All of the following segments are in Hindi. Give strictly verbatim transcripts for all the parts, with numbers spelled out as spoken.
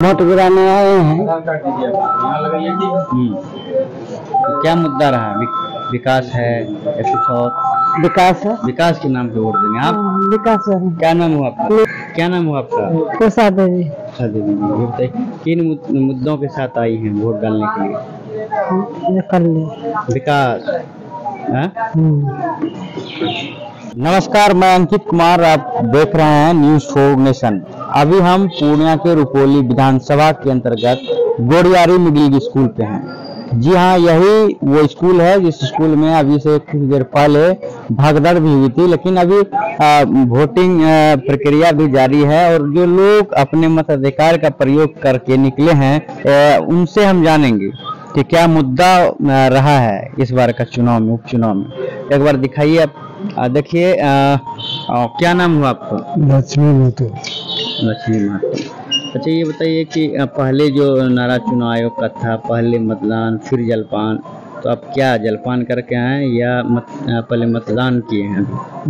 वोट गिराने आए हैं। हम्म, तो क्या मुद्दा रहा? विक- विकास है या कुछ और? विकास है। विकास के नाम पे वोट देंगे आप? हाँ, विकास है। क्या नाम हुआ आपका? क्या नाम हुआ आपका? कैसा देवी। अच्छा देवी जी, ये बताइए किन मुद- मुद्दों के साथ आई हैं वोट डालने के लिए? ये कर ले। विकास। हाँ? हम्म। नमस्कार, मैं अंकित कुमार, आप देख रहे हैं न्यूज फोर नेशन। अभी हम पूर्णिया के रुपौली विधानसभा के अंतर्गत गोड़ियारी मिडिल स्कूल पे हैं। जी हाँ, यही वो स्कूल है जिस स्कूल में अभी से कुछ देर पहले भगदड़ भी हुई थी, लेकिन अभी आ, वोटिंग आ, प्रक्रिया भी जारी है और जो लोग अपने मताधिकार का प्रयोग करके निकले हैं आ, उनसे हम जानेंगे कि क्या मुद्दा आ, रहा है इस बार का चुनाव में, उपचुनाव में। एक बार दिखाइए आप। आ, देखिए, आ, आ, क्या नाम हुआ आपका? लक्ष्मी महतो। लक्ष्मी महतो। अच्छा, ये बताइए कि आ, पहले जो नारा चुनाव आयोग का था, पहले मतदान फिर जलपान, तो आप क्या जलपान करके आए या मत, आ, पहले मतदान किए हैं?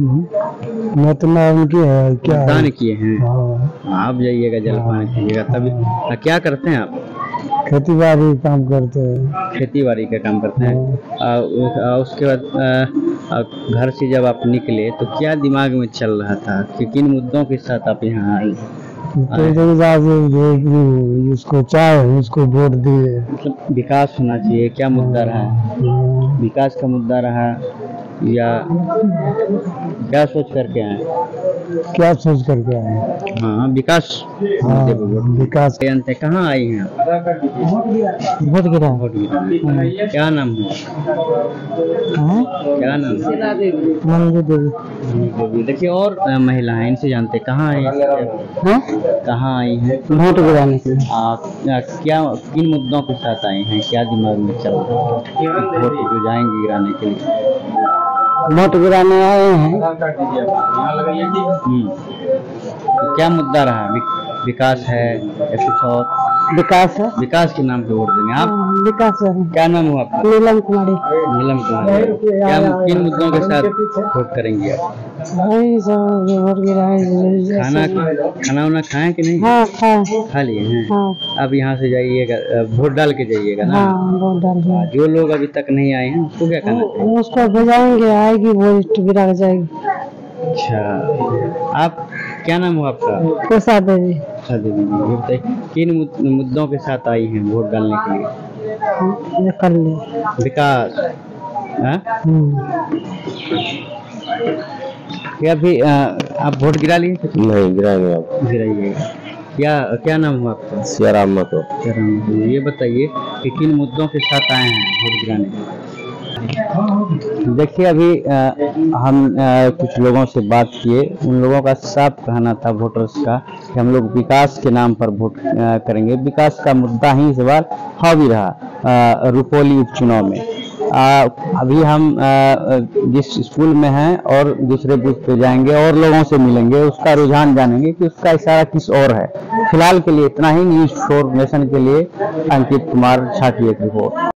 मतदान किए हैं क्या? मतदान किए हैं। हाँ। आप जाइएगा जलपान कीजिएगा तभी। आ, क्या करते हैं आप? खेती बाड़ी काम करते हैं। खेती बाड़ी का काम करते हैं। आ, उ- आ, उसके बाद आ, आ, घर से जब आप निकले तो क्या दिमाग में चल रहा था कि किन मुद्दों के साथ आप यहाँ आए? तो उसको चाहे उसको वोट दिए। मतलब विकास होना चाहिए, क्या मुद्दा रहा? विकास का मुद्दा रहा या क्या सोच करके आए? क्या सोच करके आए? हाँ, विकास हाँ, मुद्दे पे वोट। विकास। जानते कहाँ आई हैं आप? वोट गिरा। वोट गिराने। क्या नाम है? क्या नाम है? मंजू देवी। देवी। देखिए, और अ, महिलाएं, इनसे जानते कहाँ आई हैं? कहाँ आई हैं? वोट गिराने के लिए। आ, आ, क्या किन मुद्दों के साथ आए हैं, क्या दिमाग में चल रहा है वोट जो जाएंगे गिराने के लिए? वोट गिराने आए हैं। हम्म, तो क्या मुद्दा रहा? विक- विकास है या कुछ और? विकास है। विकास के नाम पे वोट देंगे आप? हाँ, विकास है। क्या नाम हुआ आपका? नीलम कुमारी। नीलम कुमारी। क्या किन मुद्दों के साथ वोट करेंगे आप? वही सब वोट गिराए। खाना खाना वाना खाएं कि नहीं? हाँ, हाँ, खा लिए हैं। हाँ। अब यहाँ से जाइएगा, अ, वोट डाल के जाइएगा ना। हाँ, वोट डाल दिया। जो लोग अभी तक नहीं आए हैं उसको क्या करना चाहिए? उसको भेजाएंगे, आएगी वोट गिरा के जाएगी। अच्छा, आप क्या नाम हुआ आपका? कैसा देवी। अच्छा देवी जी, ये बताइए किन मुद- मुद्दों के साथ आई हैं वोट डालने के लिए? ये कर ले। विकास। हाँ? हम्म। क्या अभी अ, आप वोट गिरा लिए? नहीं गिराएंगे आप। गिराइएगा। क्या क्या नाम हुआ आपका? सियाराम मतो। चरण, ये बताइए कि किन मुद्दों के साथ आए हैं वोट गिराने? देखिए, अभी आ, हम आ, कुछ लोगों से बात किए, उन लोगों का साफ कहना था वोटर्स का कि हम लोग विकास के नाम पर वोट आ, करेंगे। विकास का मुद्दा ही इस बार हावी रहा आ, रुपौली उपचुनाव में। आ, अभी हम आ, जिस स्कूल में हैं और दूसरे बूथ पे जाएंगे और लोगों से मिलेंगे, उसका रुझान जानेंगे कि उसका इशारा किस ओर है। फिलहाल के लिए इतना ही। न्यूज फोर नेशन के लिए अंकित कुमार, झांकी एक रिपोर्ट।